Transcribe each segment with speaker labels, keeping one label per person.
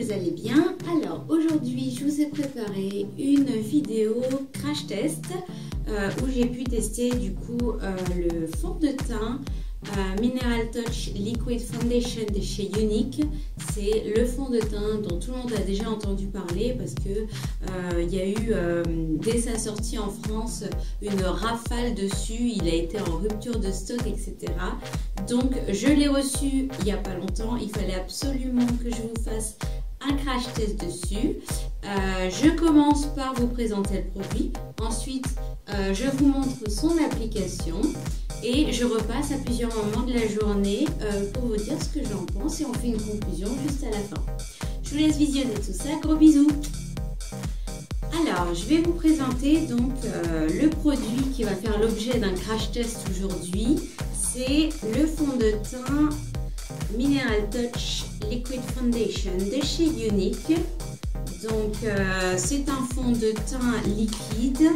Speaker 1: vous allez bien. Alors aujourd'hui je vous ai préparé une vidéo crash test où j'ai pu tester du coup le fond de teint Mineral Touch Liquid Foundation de chez Younique. C'est le fond de teint dont tout le monde a déjà entendu parler parce que il y a eu dès sa sortie en France une rafale dessus, il a été en rupture de stock, etc. Donc je l'ai reçu il n'y a pas longtemps, il fallait absolument que je vous fasse un crash test dessus. Je commence par vous présenter le produit, ensuite je vous montre son application et je repasse à plusieurs moments de la journée pour vous dire ce que j'en pense et on fait une conclusion juste à la fin. Je vous laisse visionner tout ça, gros bisous. Alors je vais vous présenter donc le produit qui va faire l'objet d'un crash test aujourd'hui. C'est le fond de teint Mineral Touch Liquid Foundation de chez Younique. Donc c'est un fond de teint liquide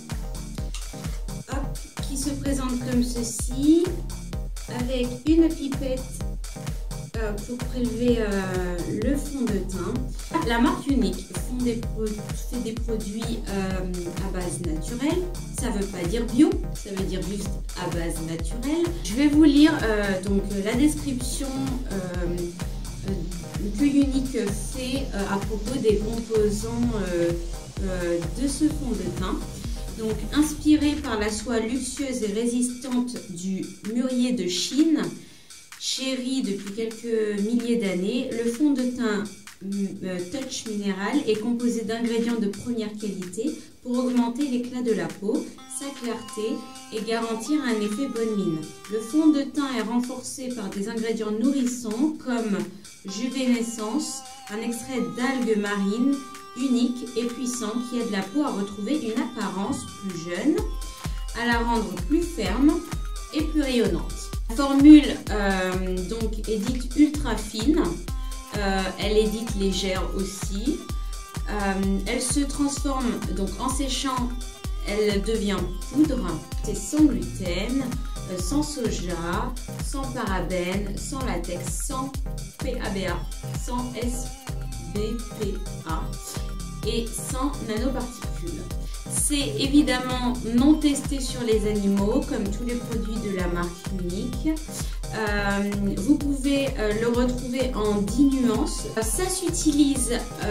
Speaker 1: qui se présente comme ceci, avec une pipette pour prélever le fond de teint. La marque Younique fait des produits à base naturelle. Ça ne veut pas dire bio, ça veut dire juste à base naturelle. Je vais vous lire donc la description que Younique fait à propos des composants de ce fond de teint. Donc inspiré par la soie luxueuse et résistante du mûrier de Chine, chéri depuis quelques milliers d'années, le fond de teint Touch Mineral est composé d'ingrédients de première qualité pour augmenter l'éclat de la peau, sa clarté et garantir un effet bonne mine. Le fond de teint est renforcé par des ingrédients nourrissants comme juvénescence, un extrait d'algues marines unique et puissant qui aide la peau à retrouver une apparence plus jeune, à la rendre plus ferme et plus rayonnante. La formule donc est dite ultra fine, elle est dite légère aussi. Elle se transforme donc en séchant, elle devient poudre. C'est sans gluten, sans soja, sans parabènes, sans latex, sans PABA, sans SBPA et sans nanoparticules. C'est évidemment non testé sur les animaux comme tous les produits de la marque Younique. Vous pouvez le retrouver en 10 nuances. Ça s'utilise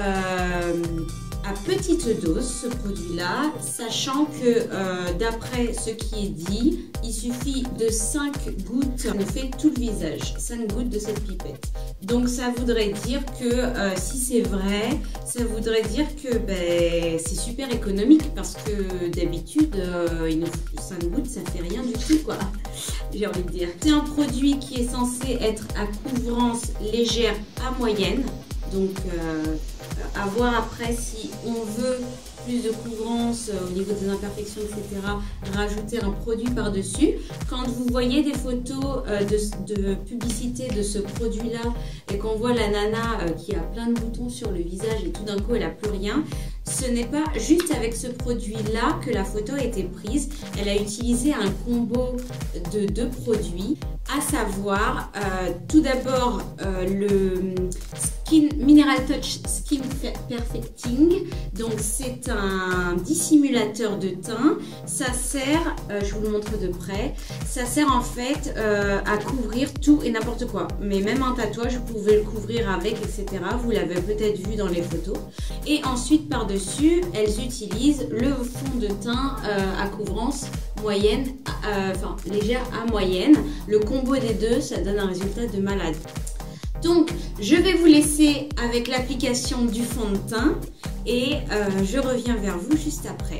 Speaker 1: à petite dose, ce produit-là, sachant que d'après ce qui est dit, il suffit de 5 gouttes, ça nous fait tout le visage, 5 gouttes de cette pipette. Donc ça voudrait dire que si c'est vrai, ça voudrait dire que c'est super économique parce que d'habitude, 5 gouttes ça fait rien du tout quoi, j'ai envie de dire. C'est un produit qui est censé être à couvrance légère à moyenne, donc à voir après si on veut plus de couvrance au niveau des imperfections, etc., rajouter un produit par-dessus. Quand vous voyez des photos de publicité de ce produit-là et qu'on voit la nana qui a plein de boutons sur le visage et tout d'un coup elle n'a plus rien, ce n'est pas juste avec ce produit-là que la photo a été prise. Elle a utilisé un combo de 2 produits, à savoir tout d'abord le Mineral Touch Skin Perfecting. Donc c'est un dissimulateur de teint. Ça sert, je vous le montre de près, ça sert en fait à couvrir tout et n'importe quoi. Mais même un tatouage, vous pouvez le couvrir avec, etc. Vous l'avez peut-être vu dans les photos. Et ensuite par-dessus, elles utilisent le fond de teint à couvrance moyenne, enfin légère à moyenne. Le combo des deux, ça donne un résultat de malade. Donc, je vais vous laisser avec l'application du fond de teint et je reviens vers vous juste après.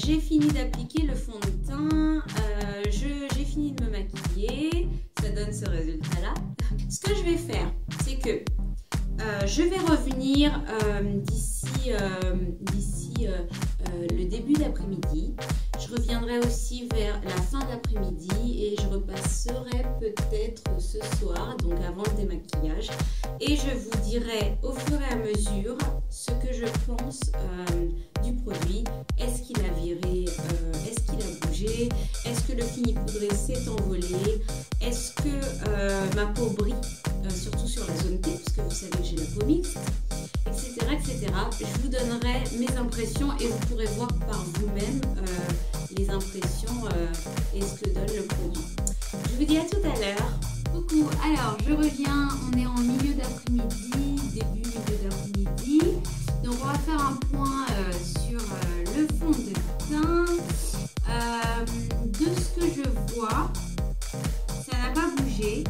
Speaker 1: j'ai fini d'appliquer le fond de teint, j'ai fini de me maquiller, ça donne ce résultat-là. Ce que je vais faire, c'est que je vais revenir d'ici le début d'après-midi. Je reviendrai aussi vers la fin d'après-midi et je repasserai peut-être ce soir, donc avant le démaquillage. Et je vous dirai au fur et à mesure ce que je pense du produit. Est-ce qu'il a viré? Est-ce qu'il a bougé? Est-ce que le fini poudré s'est envolé? Est-ce que ma peau brille? Surtout sur la zone T, parce que vous savez que j'ai la peau mixte, etc., etc. Je vous donnerai mes impressions et vous pourrez voir par vous-même les impressions et ce que donne le produit. Je vous dis à tout à l'heure. Coucou, alors je reviens, on est en milieu d'après-midi, début milieu d'après-midi. Donc on va faire un point sur le fond de teint. De ce que je vois, ça n'a pas bougé.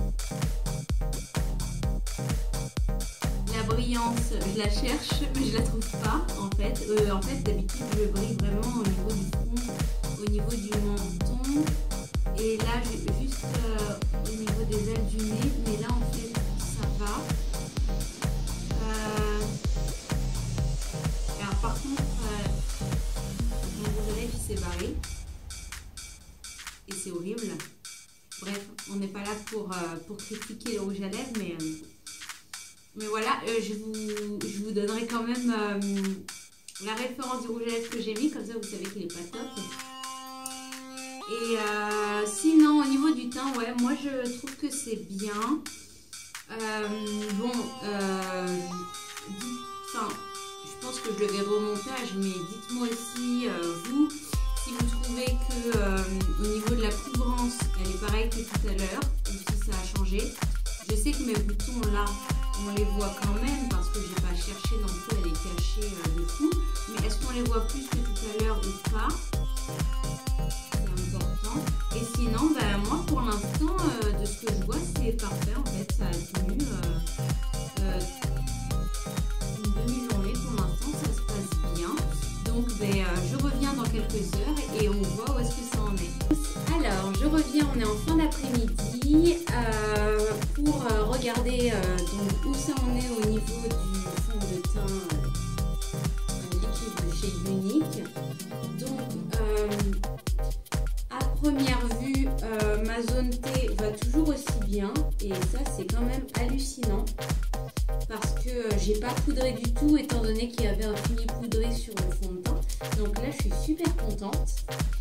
Speaker 1: La brillance, je la cherche, mais je la trouve pas en fait. D'habitude, je brille vraiment au niveau du front, au niveau du menton. Et là, juste au niveau des ailes du nez. Mais là, en fait, ça va. Alors, par contre, mon rouge à lèvres, il s'est barré. Et c'est horrible. Bref, on n'est pas là pour critiquer le rouge à lèvres, mais voilà, je vous donnerai quand même la référence du rouge à lèvres que j'ai mis, comme ça vous savez qu'il n'est pas top. Et sinon, au niveau du teint, ouais, moi je trouve que c'est bien. Je pense que je le verrai au montage, mais dites-moi aussi, vous, si vous trouvez que au niveau de la couvrance, elle est pareille que tout à l'heure, ou si ça a changé. Je sais que mes boutons là, on les voit quand même parce que j'ai pas cherché non plus à les cacher de fou. Mais est-ce qu'on les voit plus que tout à l'heure ou pas? C'est important. Et sinon, moi pour l'instant, de ce que je vois, c'est parfait. En fait, ça a tenu une demi-journée pour l'instant, ça se passe bien. Donc, je reviens dans quelques heures et on voit où est-ce que ça en est. Alors, je reviens, on est en fin d'après-midi pour regarder donc, où ça en est au niveau du fond de teint liquide de chez Unique. Donc, à première vue, ma zone T va toujours aussi bien et ça, c'est quand même hallucinant parce que j'ai pas poudré du tout étant donné qu'il y avait un fini poudré sur le fond de teint. Donc là, je suis super contente.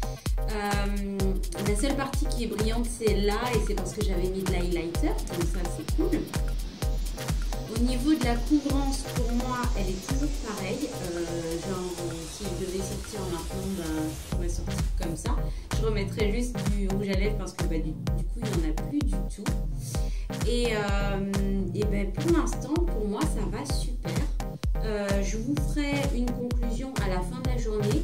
Speaker 1: La seule partie qui est brillante, c'est là et c'est parce que j'avais mis de l'highlighter, donc ça c'est cool. Au niveau de la couvrance, pour moi, elle est toujours pareille. Genre, si je devais sortir maintenant, je pourrais sortir comme ça. Je remettrais juste du rouge à lèvres parce que du coup, il n'y en a plus du tout. Et pour l'instant, pour moi, ça va super. Je vous ferai une conclusion à la fin de la journée.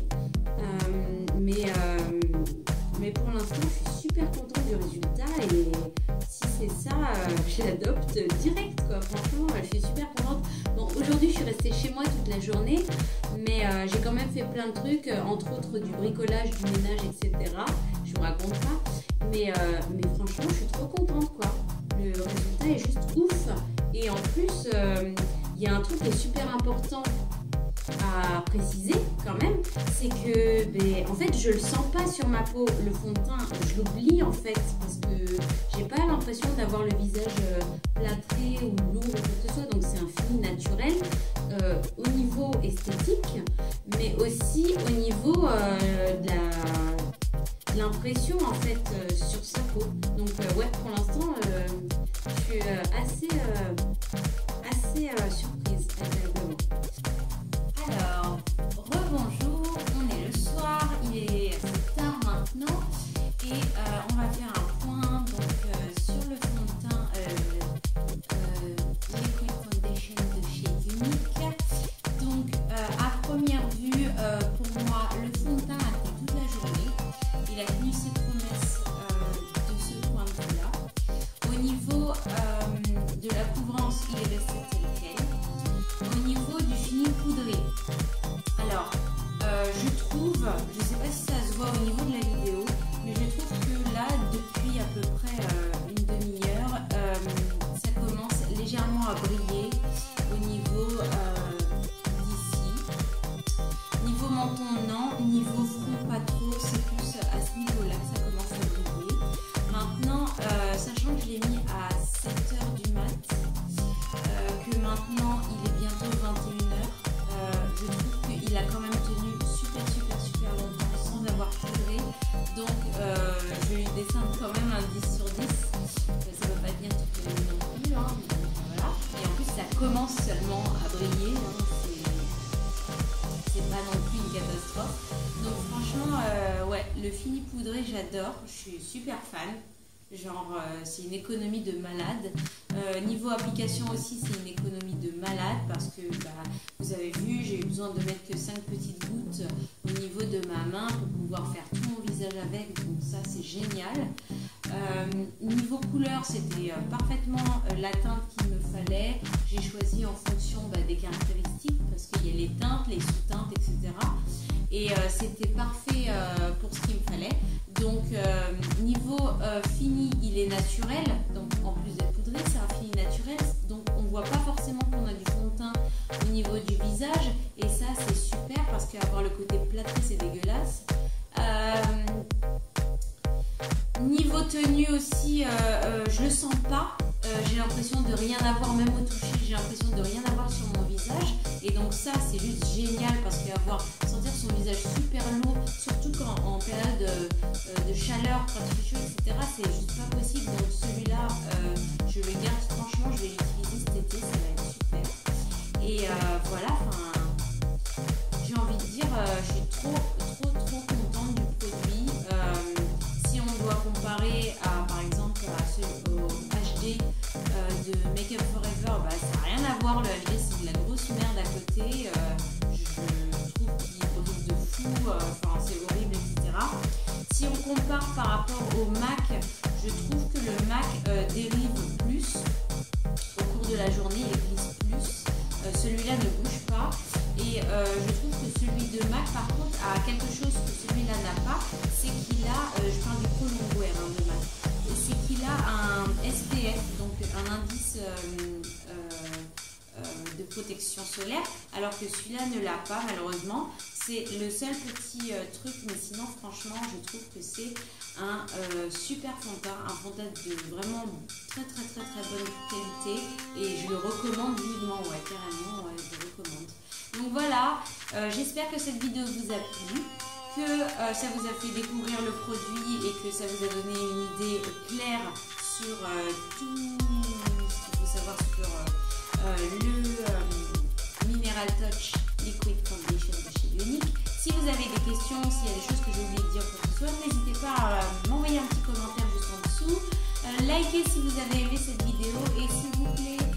Speaker 1: Mais pour l'instant, je suis super contente du résultat et si c'est ça, je l'adopte direct quoi. Franchement, je suis super contente. Bon, aujourd'hui, je suis restée chez moi toute la journée, mais j'ai quand même fait plein de trucs, entre autres du bricolage, du ménage, etc. Je vous raconte pas, mais franchement, je suis trop contente quoi. Le résultat est juste ouf et en plus, il y a un truc qui est super important à préciser quand même, c'est que en fait je le sens pas sur ma peau, le fond de teint, je l'oublie en fait parce que j'ai pas l'impression d'avoir le visage plâtré ou lourd ou quoi que ce soit, donc c'est un fini naturel au niveau esthétique mais aussi au niveau de l'impression en fait sur sa peau. Donc ouais, pour l'instant je suis assez surprise agréablement. Alors, rebonjour, on est le soir, il est assez tard maintenant et on va faire un point donc, sur le fond de teint Liquid Foundation de chez Unique. Donc à première vue, pour moi, le fond de teint a fait toute la journée, il a tenu ses promesses de ce point de vue là. Au niveau de la couvrance, il est bientôt 21h. Je trouve qu'il a quand même tenu super longtemps sans avoir poudré. Donc je lui décerne quand même un 10 sur 10. Ça ne veut pas dire toutes les nuits non plus, hein, mais voilà. Et en plus ça commence seulement à briller, hein. C'est pas non plus une catastrophe. Donc franchement, ouais, le fini poudré j'adore, je suis super fan. Genre c'est une économie de malade. Niveau application aussi c'est une économie de malade parce que vous avez vu, j'ai eu besoin de mettre que 5 petites gouttes au niveau de ma main pour pouvoir faire tout mon visage avec, donc ça c'est génial. Niveau couleur c'était parfaitement la teinte qu'il me fallait. J'ai choisi en fonction des caractéristiques parce qu'il y a les teintes, les sous-teintes, etc. Et c'était parfait pour ce qu'il me fallait. Donc niveau fini il est naturel, donc en plus d'être poudré c'est un fini naturel, donc on voit pas forcément qu'on a du fond de teint au niveau du visage et ça c'est super parce qu'avoir le côté plâtré c'est dégueulasse. Niveau tenue aussi je le sens pas, j'ai l'impression de rien avoir même au toucher, j'ai l'impression de rien avoir sur mon visage et donc ça c'est juste génial parce qu'avoir sentir son visage super lourd, surtout quand en période de chaleur, quand il fait chaud, etc. c'est juste pas possible. Donc celui-là je le garde, franchement je vais l'utiliser cet été, ça va être super. Et voilà, j'ai envie de dire je suis trop contente du produit. Si on doit comparer à par exemple au HD de Make Up Forever, ça n'a rien à voir. Le HD c'est de la grosse merde à côté. Je trouve qu'il brille de fou, c'est horrible, etc. Si on compare par rapport au MAC, je trouve que le MAC dérive plus au cours de la journée, il glisse plus. Celui-là ne bouge pas et je trouve que celui de MAC par contre a quelque chose que celui-là n'a pas, c'est qu'il a, je parle du Pro Longwear de MAC, c'est qu'il a un SPF, donc un indice de protection solaire, alors que celui-là ne l'a pas malheureusement. C'est le seul petit truc, mais sinon franchement je trouve que c'est un super fond de teint, un fond de teint de vraiment très bonne qualité et je le recommande vivement, ouais carrément, ouais, je le recommande. Donc voilà, j'espère que cette vidéo vous a plu, que ça vous a fait découvrir le produit et que ça vous a donné une idée claire sur tout ce qu'il faut savoir sur le Mineral Touch Liquid Foundation de chez Bionic. Si vous avez des questions, s'il y a des choses que j'ai oublié de dire pour ce soir, n'hésitez pas à m'envoyer un petit commentaire juste en dessous. Likez si vous avez aimé cette vidéo et s'il vous plaît,